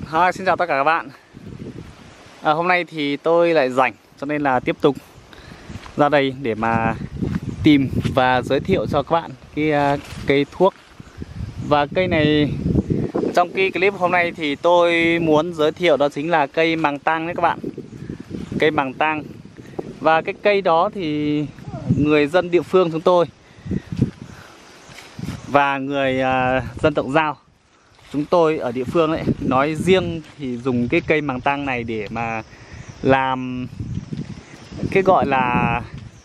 Xin chào tất cả các bạn. Hôm nay thì tôi lại rảnh cho nên là tiếp tục ra đây để mà tìm và giới thiệu cho các bạn cái cây thuốc. Và cây này trong cái clip hôm nay thì tôi muốn giới thiệu đó chính là cây màng tang đấy các bạn. Cây màng tang. Và cái cây đó thì người dân địa phương chúng tôi và người dân tộc Dao chúng tôi ở địa phương ấy nói riêng thì dùng cái cây màng tang này để mà làm cái gọi là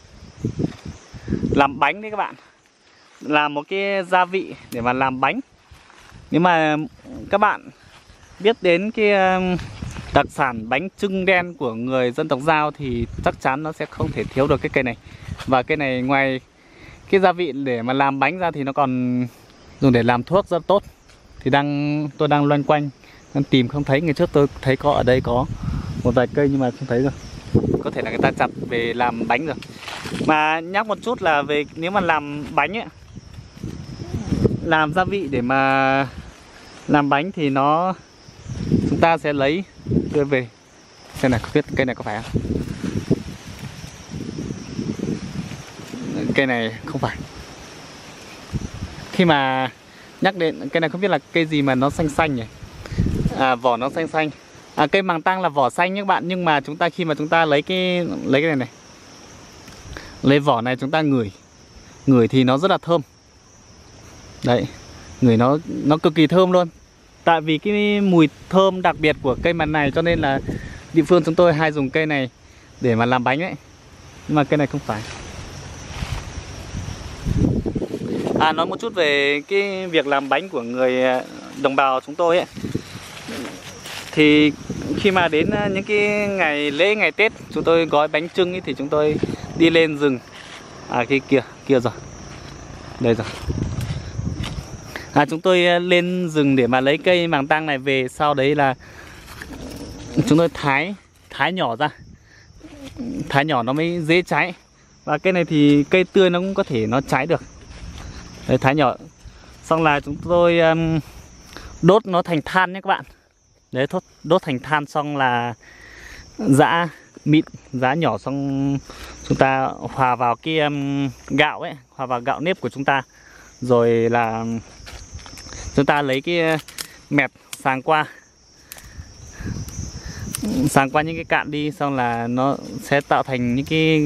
làm bánh đấy các bạn, làm một cái gia vị để mà làm bánh. Nếu mà các bạn biết đến cái đặc sản bánh chưng đen của người dân tộc Dao thì chắc chắn nó sẽ không thể thiếu được cái cây này. Và cây này ngoài cái gia vị để mà làm bánh ra thì nó còn dùng để làm thuốc rất tốt. Thì tôi đang loanh quanh đang tìm không thấy. Ngày trước tôi thấy có ở đây có một vài cây nhưng mà không thấy rồi. Có thể là người ta chặt về làm bánh rồi. Mà nhắc một chút là về nếu mà làm bánh ấy, làm gia vị để mà làm bánh thì chúng ta sẽ đưa về xem này, không biết cây này có phải không? Cây này không phải. Khi mà nhắc đến cây này không biết là cây gì mà nó xanh xanh nhỉ? Vỏ nó xanh xanh. Cây màng tang là vỏ xanh nhé các bạn, nhưng mà khi mà chúng ta lấy cái này này, lấy vỏ này chúng ta ngửi thì nó rất là thơm. Đấy, ngửi nó cực kỳ thơm luôn. Tại vì cái mùi thơm đặc biệt của cây màng này cho nên là địa phương chúng tôi hay dùng cây này để mà làm bánh ấy. Nhưng mà cây này không phải. Nói một chút về cái việc làm bánh của người đồng bào chúng tôi ấy. Thì khi mà đến những cái ngày lễ, ngày Tết chúng tôi gói bánh chưng ấy, thì chúng tôi đi lên rừng. Cái kia rồi. Đây rồi. Chúng tôi lên rừng để mà lấy cây màng tang này về. Sau đấy là chúng tôi thái nhỏ ra. Thái nhỏ nó mới dễ cháy. Và cây này thì cây tươi nó cũng có thể nó cháy được. Đấy, thái nhỏ. Xong là chúng tôi đốt nó thành than nhé các bạn. Đấy, đốt thành than xong là giã mịn, giã nhỏ, xong chúng ta hòa vào cái gạo ấy, hòa vào gạo nếp của chúng ta. Rồi là chúng ta lấy cái mẹt sàng qua những cái cạn đi, xong là nó sẽ tạo thành những cái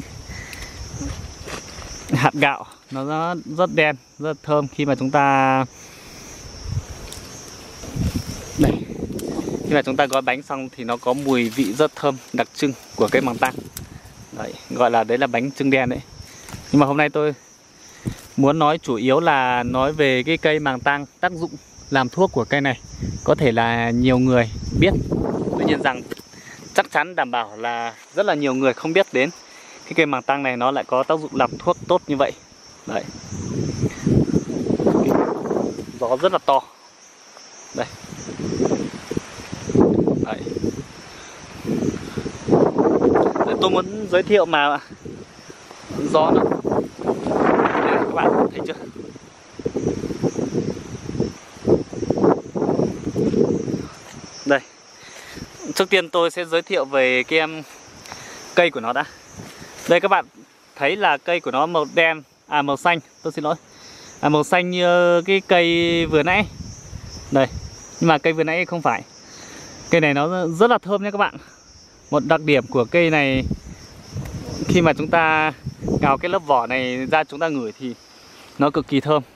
hạt gạo. Nó rất đen, rất thơm khi mà chúng ta khi mà chúng ta gói bánh xong thì nó có mùi vị rất thơm đặc trưng của cây màng tang. Đấy, gọi là đấy là bánh chưng đen đấy. Nhưng mà hôm nay tôi muốn nói chủ yếu là nói về cái cây màng tang, tác dụng làm thuốc của cây này. Có thể là nhiều người biết, tuy nhiên rằng chắc chắn đảm bảo là rất là nhiều người không biết đến cái cây màng tang này nó lại có tác dụng làm thuốc tốt như vậy. Đấy, gió rất là to. Đây. Đấy. Đấy, tôi muốn giới thiệu mà gió nó đây, các bạn thấy chưa? Đây, trước tiên tôi sẽ giới thiệu về cái cây của nó đã. Đây các bạn thấy là cây của nó màu đen, màu xanh, tôi xin lỗi, màu xanh như cái cây vừa nãy. Đây, nhưng mà cây vừa nãy không phải. Cây này nó rất là thơm nhé các bạn. Một đặc điểm của cây này, khi mà chúng ta cào cái lớp vỏ này ra chúng ta ngửi thì nó cực kỳ thơm.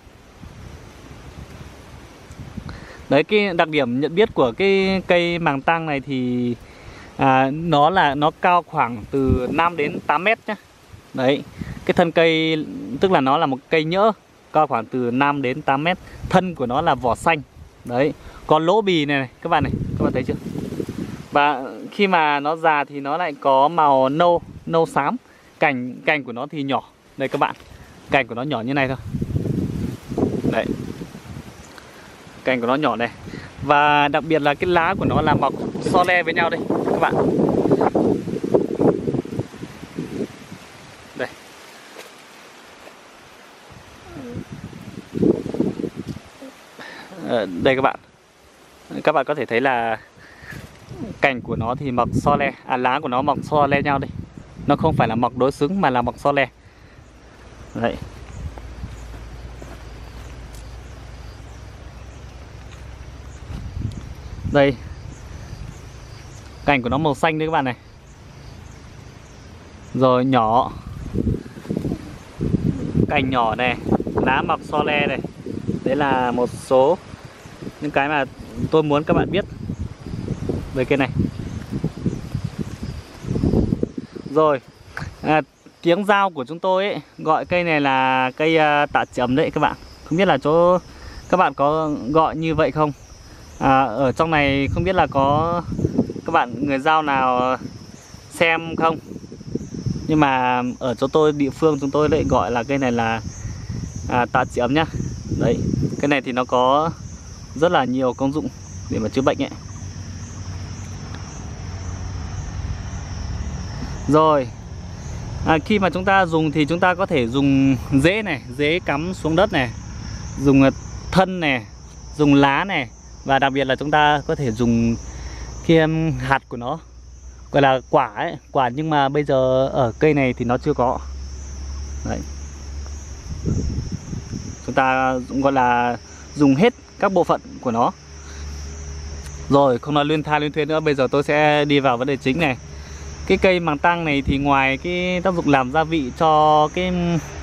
Đấy, cái đặc điểm nhận biết của cái cây màng tang này thì nó cao khoảng từ 5 đến 8 mét nhé. Đấy, cái thân cây tức là nó là một cây nhỡ, cao khoảng từ 5 đến 8 mét. Thân của nó là vỏ xanh. Đấy, có lỗ bì này các bạn thấy chưa? Và khi mà nó già thì nó lại có màu nâu xám. Cành của nó thì nhỏ. Đây các bạn, cành của nó nhỏ như này thôi. Đấy, cành của nó nhỏ này. Và đặc biệt là cái lá của nó là mọc so le với nhau đây các bạn. Đây. Đây các bạn có thể thấy là cành của nó thì mọc so le, lá của nó mọc so le nhau đây. Nó không phải là mọc đối xứng mà là mọc so le. Đấy. Đây. Cành của nó màu xanh đấy các bạn này. Rồi nhỏ. Cành nhỏ này, lá mọc so le này. Đấy là một số những cái mà tôi muốn các bạn biết về cây này. Rồi, tiếng Dao của chúng tôi ấy, gọi cây này là cây tạ chấm đấy các bạn. Không biết là chỗ các bạn có gọi như vậy không? Ở trong này không biết là có các bạn người Dao nào xem không? Nhưng mà ở chỗ tôi, địa phương chúng tôi lại gọi là cây này là tạ chấm nhá. Đấy, cái này thì nó có rất là nhiều công dụng để mà chữa bệnh ấy. Rồi, khi mà chúng ta dùng thì chúng ta có thể dùng rễ này, rễ cắm xuống đất này, dùng thân này, dùng lá này, và đặc biệt là chúng ta có thể dùng cái hạt của nó, gọi là quả ấy, quả, nhưng mà bây giờ ở cây này thì nó chưa có. Đấy. Chúng ta gọi là dùng hết các bộ phận của nó. Rồi, không nói luyên thuyên nữa, bây giờ tôi sẽ đi vào vấn đề chính này. Cái cây màng tang này thì ngoài cái tác dụng làm gia vị cho cái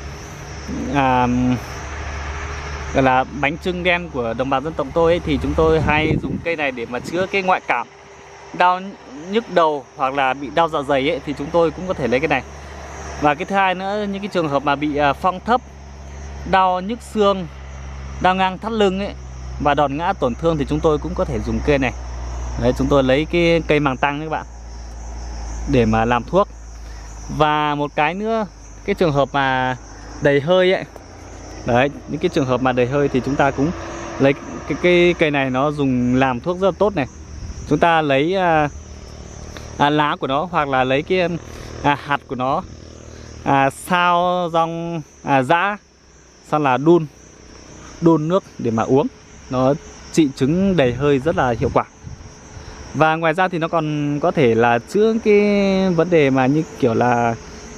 gọi là bánh chưng đen của đồng bào dân tộc tôi ấy, thì chúng tôi hay dùng cây này để mà chữa cái ngoại cảm, đau nhức đầu hoặc là bị đau dạ dày ấy, thì chúng tôi cũng có thể lấy cái này. Và cái thứ hai nữa, những cái trường hợp mà bị phong thấp, đau nhức xương, đau ngang thắt lưng ấy, và đòn ngã tổn thương thì chúng tôi cũng có thể dùng cây này. Đấy, chúng tôi lấy cái cây màng tang các bạn để mà làm thuốc. Và một cái nữa, cái trường hợp mà đầy hơi ấy, đấy, những cái trường hợp mà đầy hơi thì chúng ta cũng lấy cái cây này, nó dùng làm thuốc rất là tốt này. Chúng ta lấy lá của nó hoặc là lấy cái hạt của nó, sao rong giã, xong là đun nước để mà uống. Nó trị chứng đầy hơi rất là hiệu quả. Và ngoài ra thì nó còn có thể là chữa cái vấn đề mà như kiểu là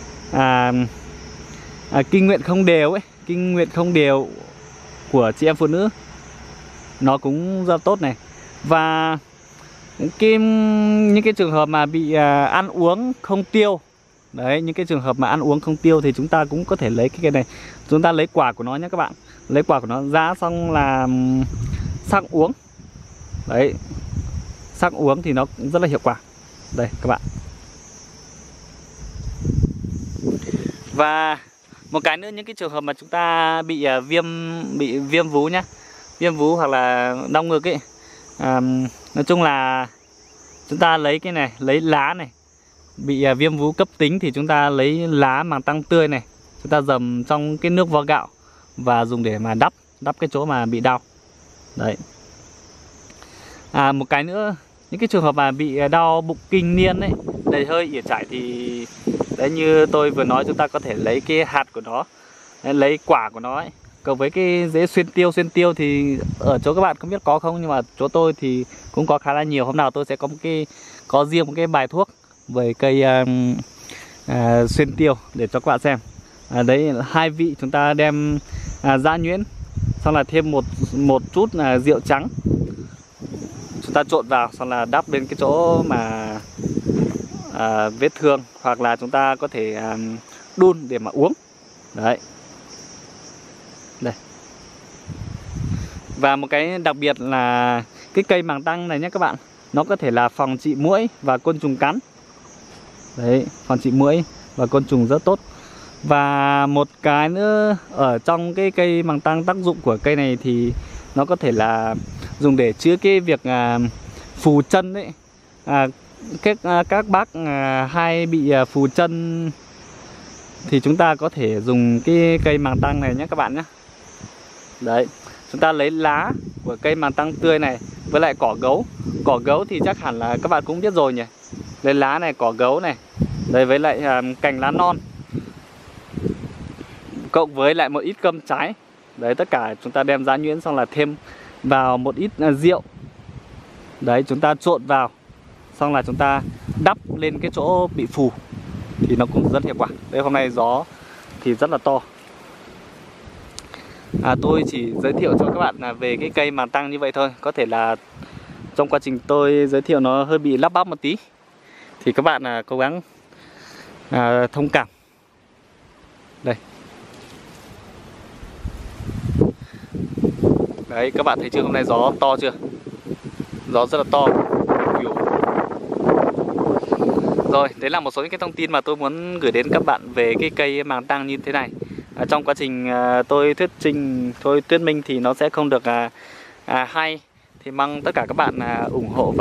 kinh nguyệt không đều ấy, kinh nguyệt không đều của chị em phụ nữ, nó cũng rất tốt này. Và những cái trường hợp mà bị ăn uống không tiêu, đấy, những cái trường hợp mà ăn uống không tiêu thì chúng ta cũng có thể lấy cái cây này. Chúng ta lấy quả của nó nhé các bạn, lấy quả của nó giã xong là sắc uống. Đấy, sắc uống thì nó cũng rất là hiệu quả. Đây các bạn. Và một cái nữa, những cái trường hợp mà chúng ta bị viêm vú nhá, viêm vú hoặc là đau ngực ấy, nói chung là chúng ta lấy cái này, lấy lá này. Bị viêm vú cấp tính thì chúng ta lấy lá màng tang tươi này, chúng ta dầm trong cái nước vo gạo và dùng để mà đắp cái chỗ mà bị đau. Đấy. Một cái nữa, những cái trường hợp mà bị đau bụng kinh niên ấy, đầy hơi ỉa chảy thì đấy, như tôi vừa nói, chúng ta có thể lấy cái hạt của nó, đấy, lấy quả của nó ấy, cộng với cái rễ xuyên tiêu thì ở chỗ các bạn không biết có không, nhưng mà chỗ tôi thì cũng có khá là nhiều. Hôm nào tôi sẽ có riêng một cái bài thuốc về cây xuyên tiêu để cho các bạn xem. Đấy, 2 vị chúng ta đem giã nhuyễn, xong là thêm một chút rượu trắng, chúng ta trộn vào, xong là đắp lên cái chỗ mà vết thương, hoặc là chúng ta có thể đun để mà uống. Đấy. Đây. Và một cái đặc biệt là cái cây màng tang này nhé các bạn, nó có thể là phòng trị muỗi và côn trùng cắn. Đấy, phòng trị muỗi và côn trùng rất tốt. Và một cái nữa, ở trong cái cây màng tang, tác dụng của cây này thì nó có thể là dùng để chữa cái việc phù chân đấy. Các bác hay bị phù chân thì chúng ta có thể dùng cái cây màng tang này nhé các bạn nhé. Đấy, chúng ta lấy lá của cây màng tang tươi này với lại cỏ gấu. Cỏ gấu thì chắc hẳn là các bạn cũng biết rồi nhỉ. Lấy lá này, cỏ gấu này, đấy, với lại cành lá non, cộng với lại một ít cơm trái. Đấy, tất cả chúng ta đem giã nhuyễn, xong là thêm vào một ít rượu. Đấy, chúng ta trộn vào, xong là chúng ta đắp lên cái chỗ bị phù thì nó cũng rất hiệu quả. Đây, hôm nay gió thì rất là to. Tôi chỉ giới thiệu cho các bạn là về cái cây màng tang như vậy thôi. Có thể là trong quá trình tôi giới thiệu nó hơi bị lắp bắp một tí, thì các bạn cố gắng thông cảm. Đây. Đấy, các bạn thấy chưa, hôm nay gió to chưa? Gió rất là to. Rồi, đấy là một số những cái thông tin mà tôi muốn gửi đến các bạn về cái cây màng tang như thế này. Trong quá trình tôi thuyết minh thì nó sẽ không được hay. Thì mong tất cả các bạn ủng hộ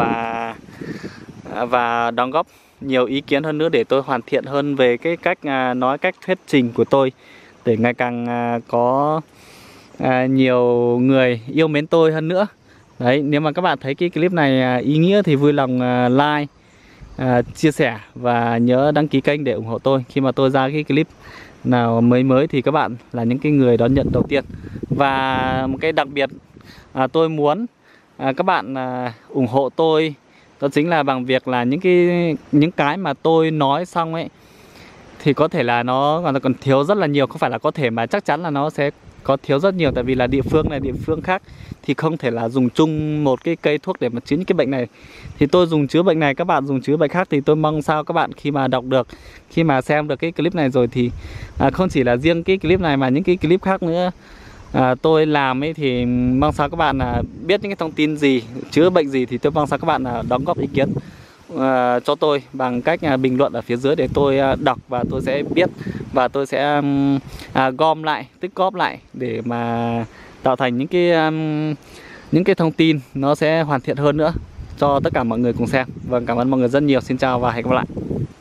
và đóng góp nhiều ý kiến hơn nữa để tôi hoàn thiện hơn về cái cách nói, cách thuyết trình của tôi, để ngày càng có nhiều người yêu mến tôi hơn nữa. Đấy, nếu mà các bạn thấy cái clip này ý nghĩa thì vui lòng like, chia sẻ và nhớ đăng ký kênh để ủng hộ tôi. Khi mà tôi ra cái clip nào mới thì các bạn là những cái người đón nhận đầu tiên. Và một cái đặc biệt tôi muốn các bạn ủng hộ tôi, đó chính là bằng việc là những cái mà tôi nói xong ấy thì có thể là nó còn thiếu rất là nhiều. Không phải là có thể mà chắc chắn là nó sẽ có thiếu rất nhiều. Tại vì là địa phương này địa phương khác thì không thể là dùng chung một cái cây thuốc để mà chữa những cái bệnh này. Thì tôi dùng chữa bệnh này, các bạn dùng chữa bệnh khác. Thì tôi mong sao các bạn khi mà đọc được, khi mà xem được cái clip này rồi thì không chỉ là riêng cái clip này mà những cái clip khác nữa tôi làm ấy, thì mong sao các bạn biết những cái thông tin gì, chữa bệnh gì, thì tôi mong sao các bạn đóng góp ý kiến cho tôi bằng cách bình luận ở phía dưới để tôi đọc và tôi sẽ biết, và tôi sẽ gom lại, tích góp lại để mà tạo thành những cái thông tin nó sẽ hoàn thiện hơn nữa cho tất cả mọi người cùng xem. Vâng, cảm ơn mọi người rất nhiều. Xin chào và hẹn gặp lại.